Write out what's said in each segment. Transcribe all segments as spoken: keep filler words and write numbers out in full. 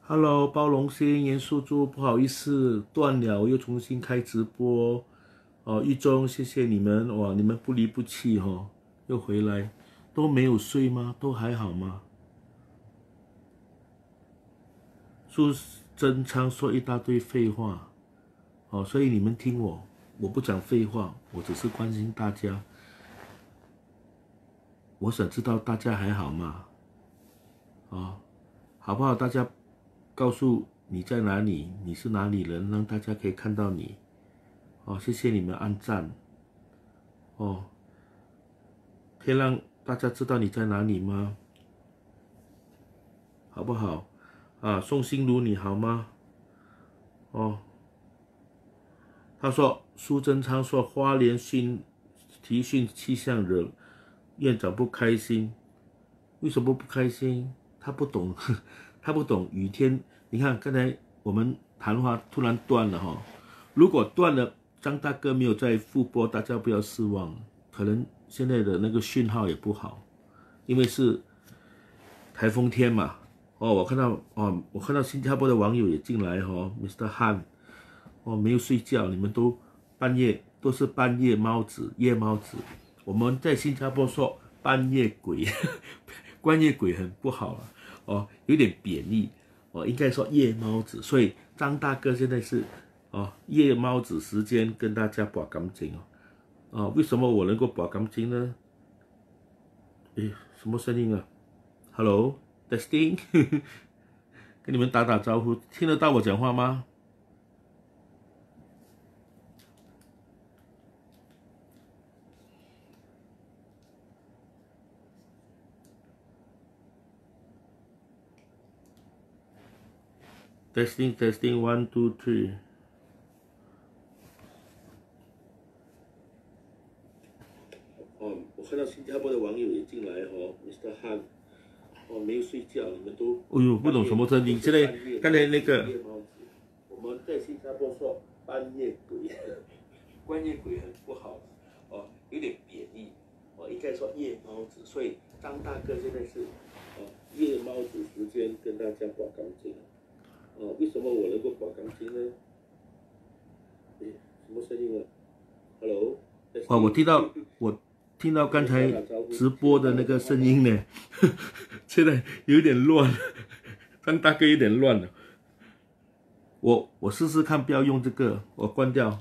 Hello，包容心，严肃猪，不好意思，断了，我又重新开直播。哦，一中，谢谢你们，哇，你们不离不弃哦，又回来，都没有睡吗？都还好吗？苏贞昌说一大堆废话，哦，所以你们听我，我不讲废话，我只是关心大家。我想知道大家还好吗？哦，好不好？大家告诉你在哪里，你是哪里人，让大家可以看到你。哦，谢谢你们按赞。哦，可以让大家知道你在哪里吗？好不好？啊，宋心如你好吗？哦，他说苏贞昌说花莲训提训气象惹院长不开心，为什么不开心？他不懂，他不懂雨天。你看刚才我们谈话突然断了哈，如果断了，张大哥没有在复播，大家不要失望，可能现在的那个讯号也不好，因为是台风天嘛。哦，我看到哦，我看到新加坡的网友也进来哦 ，Mister Han， 哦，没有睡觉，你们都半夜都是半夜猫子、夜猫子。我们在新加坡说半夜鬼，半夜鬼很不好啊，哦，有点贬义，哦，应该说夜猫子。所以张大哥现在是哦夜猫子时间跟大家把感情哦，哦，为什么我能够把感情呢？诶，什么声音啊 ？Hello。Testing， 跟你们打打招呼，听得到我讲话吗？Testing testing one two three。哦，我看到新加坡的网友也进来哦 ，Mister Han， 哦，没有睡觉，你们都。哎呦，不懂什么声音。现在刚才那个，我们在新加坡说半夜鬼，半夜鬼很不好，哦，有点贬义，哦，应该说夜猫子。所以张大哥现在是哦夜猫子时间跟大家把感情。哦，为什么我能够把钢琴呢？诶，什么声音啊 ？Hello。哦，我听到，我听到刚才直播的那个声音呢，现在有点乱，张大哥有点乱了。我我试试看，不要用这个，我关掉。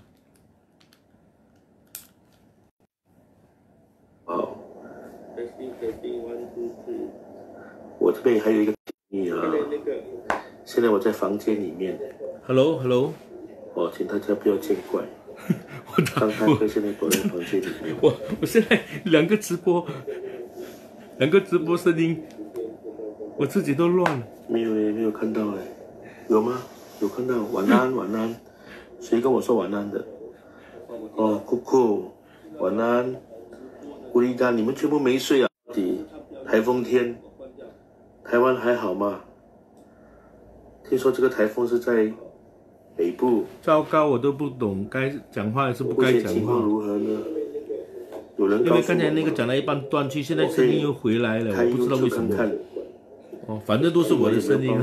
哦 ，testing testing one two three。我这边还有一个秘密啊。现在我在房间里面 ，Hello Hello， 哦，请大家不要见怪。我张大哥现在躲在房间里面。我我现在两个直播，两个直播声音，我自己都乱了。没有诶，没有看到诶，有吗？有看到。晚安晚安，谁跟我说晚安的？哦，酷酷，晚安。乌力干，你们全部没睡啊？台风天，台湾还好吗？听说这个台风是在北部。糟糕，我都不懂该讲话还是不该讲话。情况如何呢？有人因为刚才那个讲到一半断去，现在声音又回来了，我不知道为什么。哦，反正都是我的声音。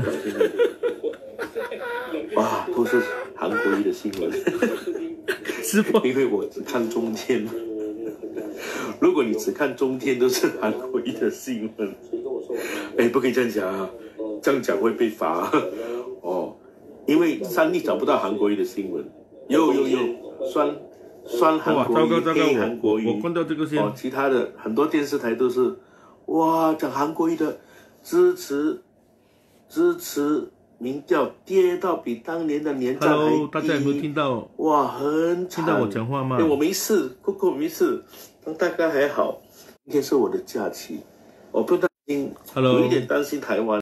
哇，都是韩国瑜的新闻。直播，因为我只看中天。如果你只看中天，都是韩国瑜的新闻。哎，不可以这样讲啊，这样讲会被罚。哦，因为三立找不到韩国瑜的新闻，有有有，酸酸韩国瑜、黑韩国瑜，我看到这个先。哦，其他的很多电视台都是，哇，讲韩国瑜的支持支持民调跌到比当年的年涨还低。Hello， 大家有没有听到？哇，很惨。听到我讲话吗？哎，我没事，酷酷没事，大概还好。今天是我的假期，我不担心，有一点担心台湾。